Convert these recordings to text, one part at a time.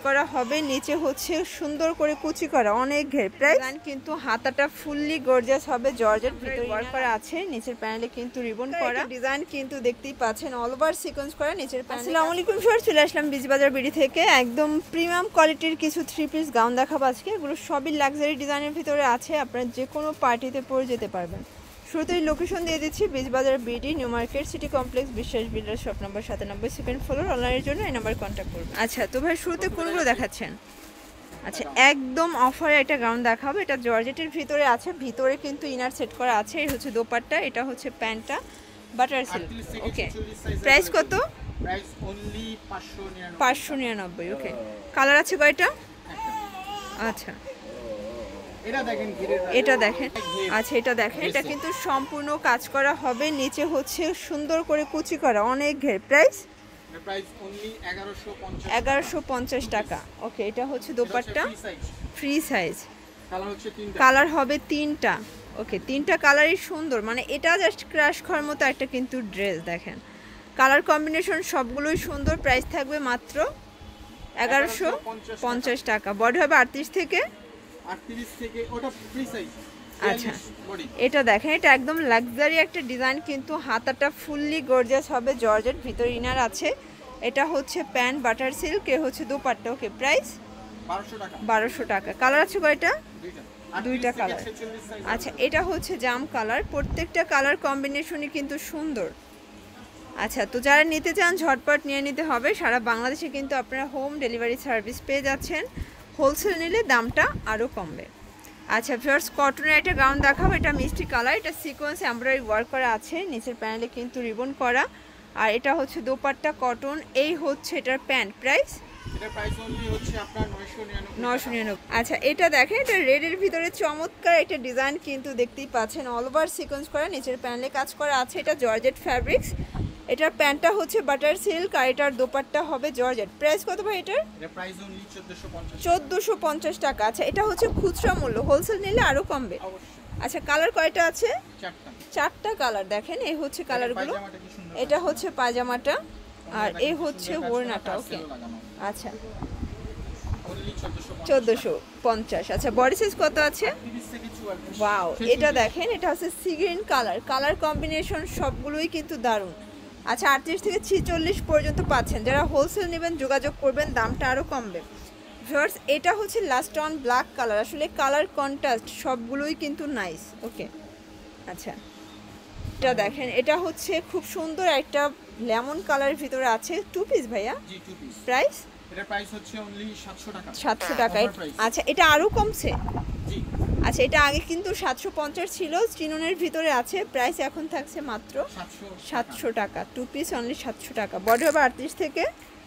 করা হবে, নিচে হচ্ছে সুন্দর করে কুচি করা, অনেক ঘের প্রাইস কিন্তু হাতাটা ফুললি গর্জিয়াস হবে, জর্জেট ভিতরে ওয়ার্ক করা আছে, নিচের প্যানেলে কিন্তু রিবন করা ডিজাইন কিন্তু দেখতেই পাচ্ছেন, অল ওভার সিকোয়েন্স করা নিচের প্যানেল। আসসালামু আলাইকুম ভিউয়ার্স, চলে আসলাম বিজবাজার বিডি থেকে একদম প্রিমিয়াম কোয়ালিটির কিছু 3 পিস গাউন দেখাবো আজকে। এগুলো সবই লাক্সারি ডিজাইনের ভিতরে আছে, আপনারা যে কোনো পার্টিতে পরে যেতে পারবেন। শুরুতেই লোকেশন দিয়ে দিচ্ছি Bijbazar BD new market city complex Biswas builder shop number 97 second floor. অনলাইনের জন্য এই নাম্বার কন্ট্যাক্ট করবেন। আচ্ছা তো ভাই শুরুতে কোনগুলো দেখাচ্ছেন? আচ্ছা একদম অফারে একটা গাউন দেখাবো, এটা জর্জেটের ভিতরে আছে, ভিতরে কিন্তু ইনার সেট করা আছে। এই হচ্ছে দোপাট্টা, এটা হচ্ছে প্যান্টটা বাটার সিল্ক। ওকে প্রাইস কত? Price only 599। ওকে কালার আছে কয়টা? আচ্ছা এটা দেখেন, আচ্ছা এটা দেখেন, এটা কিন্তু সম্পূর্ণ কাজ করা হবে, নিচে হচ্ছে সুন্দর করে কুচি করা, অনেক ঘের। প্রাইস অনলি 1150 টাকা। ওকে এটা হচ্ছে দোপাট্টা ফ্রি সাইজ, কালার কালার হবে 3টা। ওকে 3টা কালারই সুন্দর, মানে এটা জাস্ট ক্রাশ খাওয়ার মতো একটা কিন্তু ড্রেস। দেখেন কালার কম্বিনেশন সবগুলোই সুন্দর। প্রাইস থাকবে মাত্র 1150 টাকা। বডি হবে 38 থেকে 38 থেকে, ওটা ফ্রি সাইজ। আচ্ছা এটা দেখেন, এটা একদম লাক্সারি একটা ডিজাইন, কিন্তু হাতাটা ফুললি গর্জিয়াস হবে, জর্জেট ভিতরে ইনার আছে। এটা হচ্ছে প্যান্ট বাটার সিল্ক, এ হচ্ছে দোপাট্টা। ওকে প্রাইস 1200 টাকা। কালার আছে কয়টা? দুইটা কালার। আচ্ছা এটা হচ্ছে জাম কালার, প্রত্যেকটা কালার কম্বিনেশনই কিন্তু সুন্দর। আচ্ছা তো যারা নিতে চান ঝটপট নিয়ে নিতে হবে, সারা বাংলাদেশে কিন্তু আপনারা হোম ডেলিভারি সার্ভিস পেয়ে যাচ্ছেন, হোলসেল নিলে দামটা আরও কমবে। আচ্ছা ভিউয়ার্স কটনের একটা গাউন দেখাবো, এটা মিষ্টি কালার, এটা সিকোয়েন্স এমব্রয়ডারি ওয়ার্ক করা আছে, নিচের প্যানেলে কিন্তু রিবন করা, আর এটা হচ্ছে দোপাট্টা কটন, এই হচ্ছে এটার প্যান্ট। প্রাইস এটার প্রাইস অনলি হচ্ছে আপনার 999। আচ্ছা এটা দেখেন, এটা রেডের ভিতরে চমৎকার একটা ডিজাইন কিন্তু দেখতেই পাচ্ছেন, অল ওভার সিকোয়েন্স করা, নিচের প্যানেলে কাজ করা আছে। এটা জর্জেট ফ্যাব্রিক্স, এটার প্যান্টটা হচ্ছে বাটার সিল্ক, আর এটার দোপাট্টা হবে জর্জেট। প্রাইস কত ভাই এটার? এটা প্রাইস অনলি 1450 টাকা। আচ্ছা এটা হচ্ছে খুচরা মূল্য, হোলসেল নিলে আরো কমবে। আচ্ছা কালার কয়টা আছে? 4টা কালার। দেখেন এই হচ্ছে কালারগুলো, এটা হচ্ছে পায়জামাটা, আর এই হচ্ছে ওড়নাটা। ওকে আচ্ছা 1450। আচ্ছা বডি সাইজ কত আছে? ওয়াও এটা দেখেন, এটা হচ্ছে sea green colour, colour combination সবগুলোই কিন্তু দারুণ। আচ্ছা 38 থেকে 46 পর্যন্ত পাচ্ছেন, যারা হোলসেল নেবেন যোগাযোগ করবেন, দামটা আরও কমবে। ভিউয়ার্স এটা হচ্ছে লাস্ট অন ব্ল্যাক কালার, আসলে কালার কন্ট্রাস্ট সবগুলোই কিন্তু নাইস। ওকে আচ্ছা এটা দেখেন, এটা হচ্ছে খুব সুন্দর একটা লেমন কালারের ভিতরে আছে, 2 পিস ভাইয়া। জি 2 পিস। প্রাইস? এটার প্রাইস হচ্ছে অনলি 700 টাকা। 700 টাকা। আচ্ছা এটা আরও কমছে? জি আচ্ছা এটা আগে কিন্তু 750 ছিল, চিননের ভিতরে আছে, প্রাইস এখন থাকছে মাত্র 700 টাকা। 2 পিস অনলি 700 টাকা। বডি হবে 38 থেকে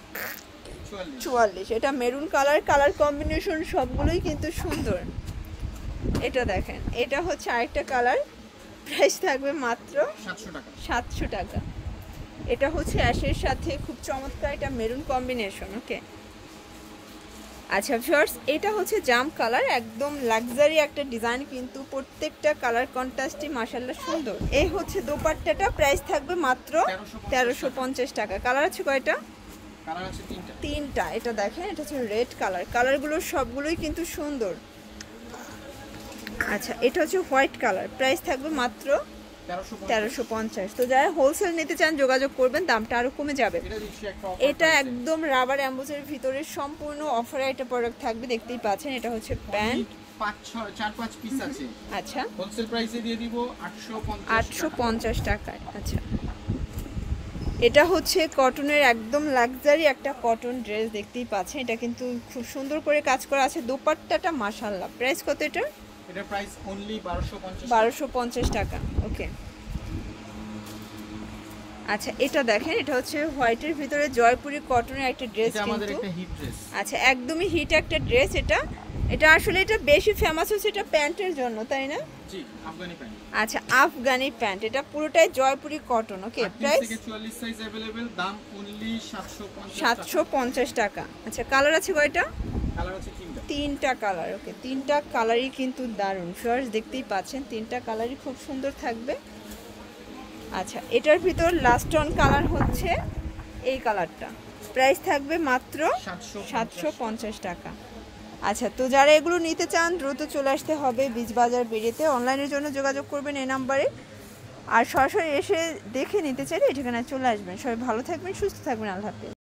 44। এটা মেরুন কালার, কালার কম্বিনেশন সবগুলোই কিন্তু সুন্দর। এটা দেখেন, এটা হচ্ছে আরেকটা কালার, প্রাইস থাকবে মাত্র 700 টাকা। এটা হচ্ছে অ্যাশের সাথে খুব চমৎকার একটা মেরুন কম্বিনেশন। ওকে আচ্ছা ভিউয়ার্স এটা হচ্ছে জাম কালার, একদম লাক্সারি একটা ডিজাইন, কিন্তু প্রত্যেকটা কালার কন্ট্রাস্টই মাশাআল্লাহ সুন্দর। এই হচ্ছে দোপাট্টাটা, প্রাইস থাকবে মাত্র 1350 টাকা। কালার আছে কয়টা? কালার আছে 3টা। এটা দেখেন, এটা হচ্ছে রেড কালার, কালারগুলো সবগুলোই কিন্তু সুন্দর। আচ্ছা এটা হচ্ছে হোয়াইট কালার, প্রাইস থাকবে মাত্র 1350। তো যারা হোলসেল নিতে চান যোগাযোগ করবেন, দামটা আরো কমে যাবে। এটা একদম রাবার এমবোসের ভিতরে সম্পূর্ণ অফারে একটা প্রোডাক্ট থাকবে, দেখতেই পাচ্ছেন। এটা হচ্ছে প্যান্ট, 4-5 পিস আছে। আচ্ছা হোলসেল প্রাইসে দিয়ে দিব 850 টাকায়। আচ্ছা এটা হচ্ছে কটনের একদম লাক্সারি একটা কটন ড্রেস, দেখতেই পাচ্ছেন, এটা কিন্তু খুব সুন্দর করে কাজ করা আছে, দোপাট্টাটা মাশাআল্লাহ। প্রাইস কত এটা? এটার প্রাইস অনলি 1250 টাকা। ওকে আচ্ছা এটা দেখেন, এটা হচ্ছে হোয়াইটের ভিতরে জয়পুরি কটনের একটা ড্রেস, এটা আমাদের একটা হিট ড্রেস। আচ্ছা একদমই হিট একটা ড্রেস। এটা আসলে এটা বেশি ফেমাস হচ্ছে এটা প্যান্টের জন্য, তাই না? জি আফগানি প্যান্ট। আচ্ছা আফগানি প্যান্ট, এটা পুরোটাই Jaipuri cotton. Okay price 44 size available, দাম অনলি 750 টাকা। আচ্ছা কালার আছে কয়টা? কালার আছে 3টা কালার। ওকে 3টা কালারই কিন্তু দারুণ, ভিউয়ার্স দেখতেই পাচ্ছেন, 3টা কালারই খুব সুন্দর থাকবে। আচ্ছা এটার ভিতর লাস্ট অন কালার হচ্ছে এই কালারটা, প্রাইস থাকবে মাত্র 750 টাকা। আচ্ছা, তো যারা এগুলো নিতে চান দ্রুত চলে আসতে হবে বীজ বাজার বেরিয়েতে। অনলাইনের জন্য যোগাযোগ করবেন এই নাম্বারে, আর সরাসরি এসে দেখে নিতে চাইলে এই ঠিকানায় চলে আসবেন। সবাই ভালো থাকবেন, সুস্থ থাকবেন, আল্লাহ হাফেজ।